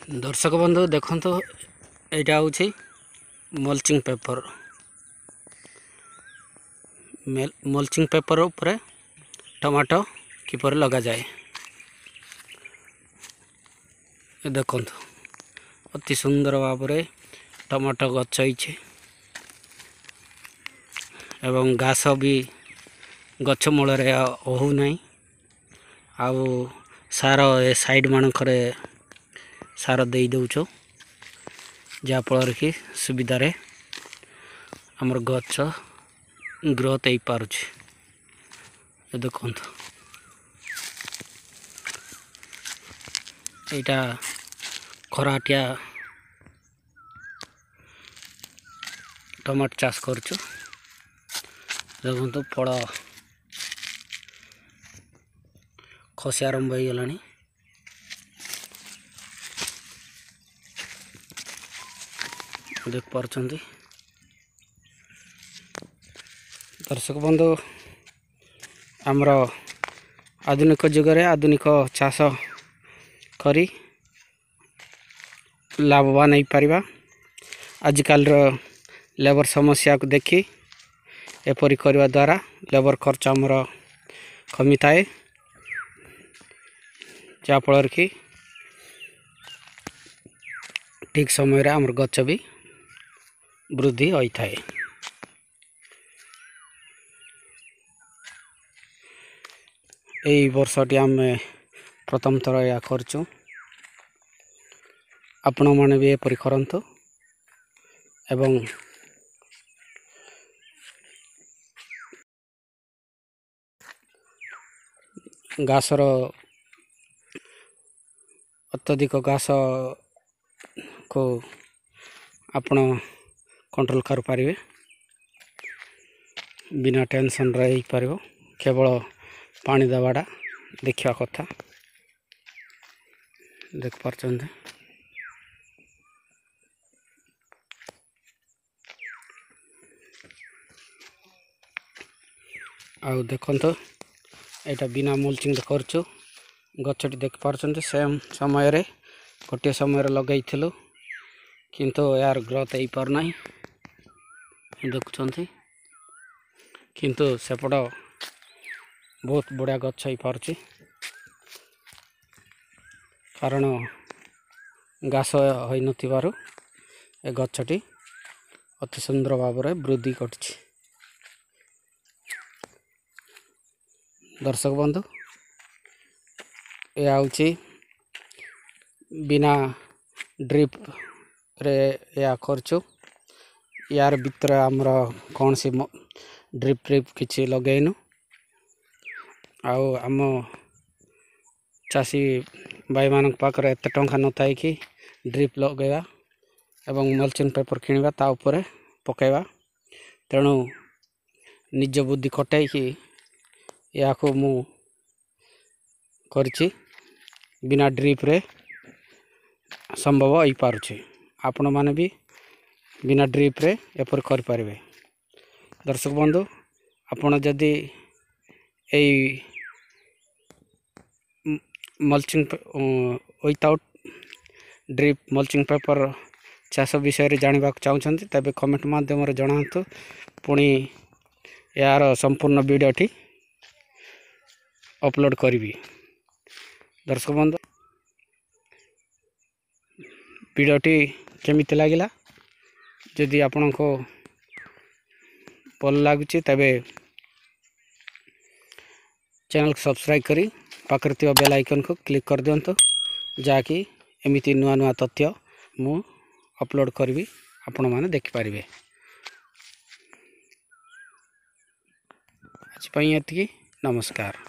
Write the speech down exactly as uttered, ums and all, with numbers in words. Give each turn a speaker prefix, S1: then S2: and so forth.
S1: दर्शक बंधु देखंतु एटा होछि मल्चिंग पेपर मल्चिंग पेपर ऊपर टमाटो किपर लगा जाए देखंतु अति सुंदर भाव में टमाटो गछ होइछे एवं घास भी गछ मूल हो नहीं आउ सार ए साइड मानक सार दे दौचो जाफल कि सुविधार आमर गछ ग्रोथ हो पारुछि देखो एटा खराटिया टमाटो चाष करछु देखो फल खसी आरंभ हो गलानी देख पार्छन्ति दर्शक बंधु आमर आधुनिक जुगरे आधुनिक चाष करी लाभवान हो पारिबा आजिकल लेबर समस्या को देखी एपरी करने द्वारा लेबर खर्च आमर कमी थाए जाफल कि ठीक समय रे आमर गछ भी वृद्धि होता है। यही वर्षटी आम प्रथम थर या करचु आपण मैंने भी एपरी करंतु एवं घासर अत्यधिक घास को आपण कंट्रोल कर पारिबे बिना टेंशन रही पारिबो केवल पानी दबाटा देखा कथा देख पार्छन्ति आउ देखंतो एटा बिना मल्चिंग करछु गछटी देख पार्छन्ति सेम समय रे गोटे समय रे लगैथिलु किंतु यार ग्रोथ हो पार नहीं देखुंत किंतु सेपट बहुत बढ़िया गछ हो पारुछि कारण घास हो नथिबारु ए गछटी अति सुंदर भाव में वृद्धि करछि। दर्शक बंधु यह हूँ बिना ड्रिप रे या करछु यार भीतर आमर कौन सी ड्रिप ट्रिप किसी लगेनु आउ आम चाषी भाई मान पाखे एत टंका न थाए कि ड्रिप लगेगा एवं मल्चिंग पेपर किणवा ता उपरे पकेवा तेणु निज बुद्धि खटाई कि या को मु करछि बिना ड्रिप रे संभव हो पारुछि आपण माने भी बिना ड्रिप रे एपर कर पारिबे। दर्शक बंधु आपण जदि एई mulching without drip mulching paper चाष विषय जानवा चाहते तबे कमेंट माध्यम जनातु पुणी यार संपूर्ण वीडियोटी अपलोड करी। दर्शक बंधु वीडियोटी केमिति लागिला जदि आपण को भल लगुच तबे चैनल को सब्सक्राइब करी पाखरे थिबा बेल आइकन को क्लिक कर दियंतु जाकि एमिति नुआ नुआ तथ्य मु अपलोड करी आपण माने देखि पारिबे। आज पई एतिकी नमस्कार।